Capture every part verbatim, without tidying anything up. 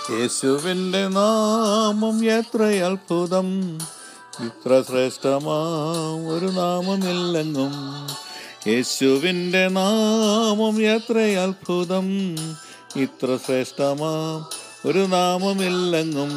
യേശുവിൻ്റെ നാമം എത്ര അത്ഭുതം, ഇത്ര ശ്രേഷ്ഠമാം ഒരു നാമമില്ലെങ്ങും. യേശുവിൻ്റെ നാമം എത്ര അത്ഭുതം, ഇത്ര ശ്രേഷ്ഠമാം ഒരു നാമമില്ലെങ്ങും.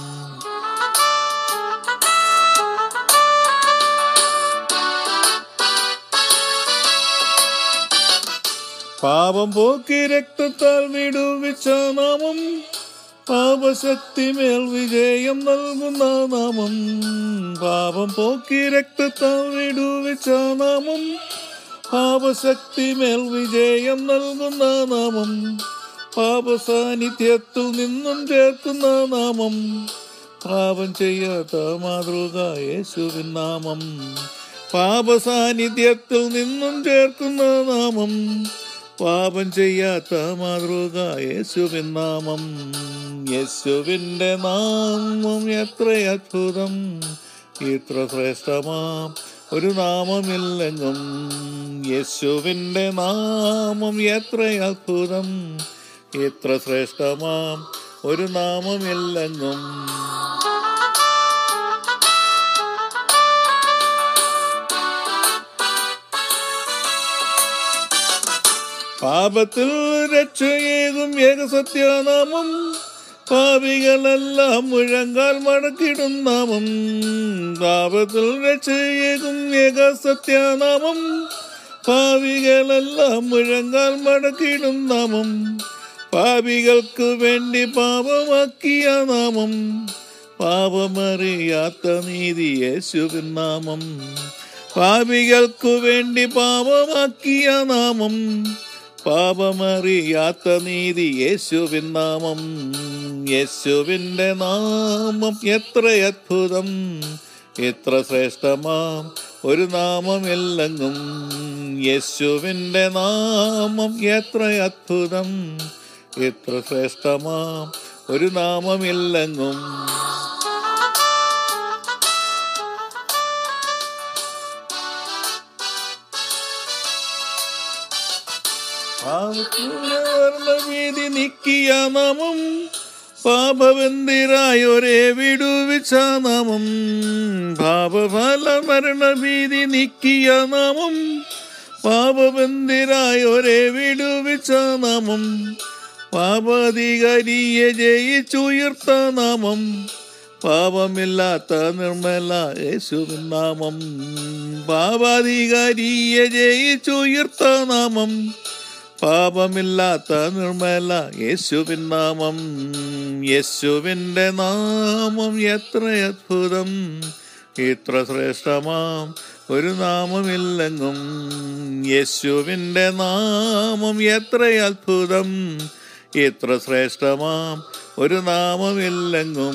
പാപം പോക്കി രക്തത്താൽ വിടുവിച്ച നാമം, പാപശക്തി മേൽ വിജയം നൽകുന്ന നാമം. പാപം പോക്കി രക്തത്താൽ വിടുവിച്ച നാമം, പാപശക്തി മേൽ വിജയം നൽകുന്ന നാമം. പാപസാന്നിധ്യത്തിൽ നിന്നും ചേർക്കുന്ന നാമം, പാപം ചെയ്യാത്ത മാതൃക യേശുവിൻ നാമം. പാപസാന്നിധ്യത്തിൽ നിന്നും ചേർക്കുന്ന നാമം, പാപം ചെയ്യാത്ത മാതൃക യേശുവിൻ നാമം. യേശുവിൻ്റെ നാമം എത്ര അത്ഭുതം, ഇത്ര ശ്രേഷ്ഠമാം ഒരു നാമമില്ലെങ്ങും. യേശുവിൻ്റെ നാമം എത്ര അത്ഭുതം, ഇത്ര ശ്രേഷ്ഠമാം ഒരു നാമമില്ലെങ്ങും. പാപത്തിൽ രക്ഷയേകും ഏകസത്യനാമം, പാപികളെല്ലാം മുഴങ്കാൽ മടക്കിടും നാമം. പാപത്തിൽ രക്ഷയേകും ഏകസത്യനാമം, പാപികളെല്ലാം മുഴങ്കാൽ മടക്കിടും നാമം. പാപികൾക്ക് വേണ്ടി പാപമാക്കിയ നാമം, പാപമറിയാത്ത നീതി യേശുവിൻ നാമം. പാപികൾക്കു വേണ്ടി പാപമാക്കിയ നാമം, പാപമറിയാത്ത നീതി യേശുവിൻ നാമം. യേശുവിൻ്റെ നാമം എത്ര അത്ഭുതം, എത്ര ശ്രേഷ്ഠമാം ഒരു നാമമില്ലെങ്ങും. യേശുവിൻ്റെ നാമം എത്ര അത്ഭുതം, എത്ര ശ്രേഷ്ഠമാം ഒരു നാമമില്ലെങ്ങും. ഭീതി നീക്കിയ നാമം, പാപബന്ധിരായൊരേ വിടുവിച്ച നാമം. പാപഫല മരണഭീതി നീക്കിയ നാമം, പാപബന്ധിരായൊരേ വിടുവിച്ച നാമം. പാപാധികാരിയെ ജയിച്ചുയർത്ത നാമം, പാപമില്ലാത്ത നിർമ്മല യേശുവിൻ നാമം. പാപാധികാരിയെ ജയിച്ചുയർത്ത നാമം, പാപമില്ലാത്ത നിർമ്മല യേശുവിൻ നാമം. യേശുവിൻ്റെ നാമം എത്ര അത്ഭുതം, ഇത്ര ശ്രേഷ്ഠമാം ഒരു നാമമില്ലെങ്ങും. യേശുവിൻ്റെ നാമം എത്ര അത്ഭുതം, ഇത്ര ശ്രേഷ്ഠമാം ഒരു നാമമില്ലെങ്ങും.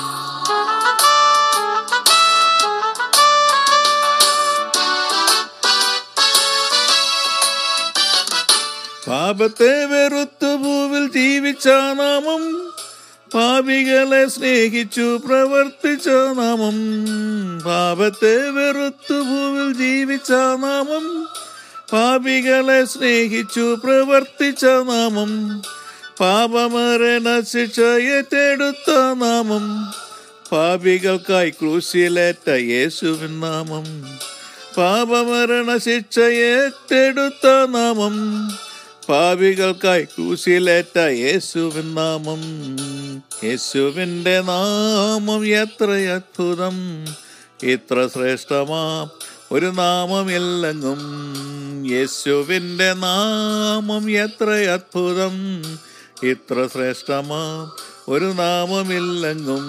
പാപത്തെ വെറുത്തു ഭൂവിൽ ജീവിച്ച നാമം, പാപികളെ സ്നേഹിച്ചു പ്രവർത്തിച്ച നാമം. പാപത്തെ വെറുത്തു ഭൂവിൽ ജീവിച്ച നാമം, പാപികളെ സ്നേഹിച്ചു പ്രവർത്തിച്ച നാമം. പാപമരണ ശിക്ഷ ഏറ്റെടുത്ത നാമം, പാപികൾക്കായി ക്രൂശിലേറ്റ യേശുവിൻ നാമം. പാപമരണ ശിക്ഷ ഏറ്റെടുത്ത നാമം, പാപികൾക്കായി ക്രൂശിലേറ്റ യേശുവിൻ നാമം. യേശുവിൻ്റെ നാമം എത്ര അത്ഭുതം, ഇത്ര ശ്രേഷ്ഠമാം ഒരു നാമമില്ലെങ്ങും. യേശുവിൻ്റെ നാമം എത്ര അത്ഭുതം, ഇത്ര ശ്രേഷ്ഠമാം ഒരു നാമമില്ലെങ്ങും.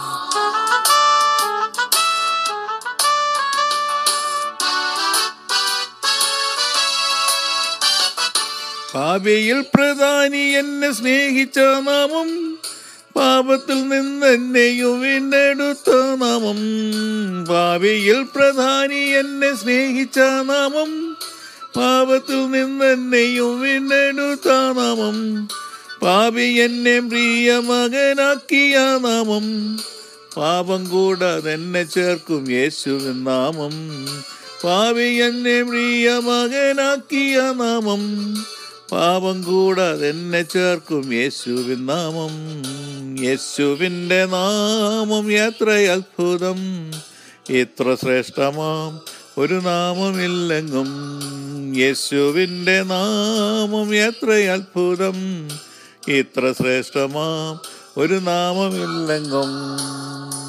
പാപിയിൽ പ്രധാനി എന്നെ സ്നേഹിച്ച നാമം, പാപത്തിൽ നിന്നെന്നെയും വീണ്ടെടുത്ത നാമം. പാപിയിൽ പ്രധാനി എന്നെ സ്നേഹിച്ച നാമം, പാപത്തിൽ നിന്നെന്നെയും വീണ്ടെടുത്ത നാമം. പാപി എന്നെ പ്രിയ മകനാക്കിയ നാമം, പാപം കൂടാതെ എന്നെ ചേർക്കും യേശുവിൻ നാമം. പാപി എന്നെ പ്രിയ മകനാക്കിയ നാമം, പാപം കൂടാതെ എന്നെ ചേർക്കും യേശുവിൻ നാമം. യേശുവിൻ്റെ നാമം എത്ര അത്ഭുതം, ഇത്ര ശ്രേഷ്ഠമാം ഒരു നാമമില്ലെങ്ങും. യേശുവിൻ്റെ നാമം എത്ര അത്ഭുതം, ഇത്ര ശ്രേഷ്ഠമാം ഒരു നാമമില്ലെങ്ങും.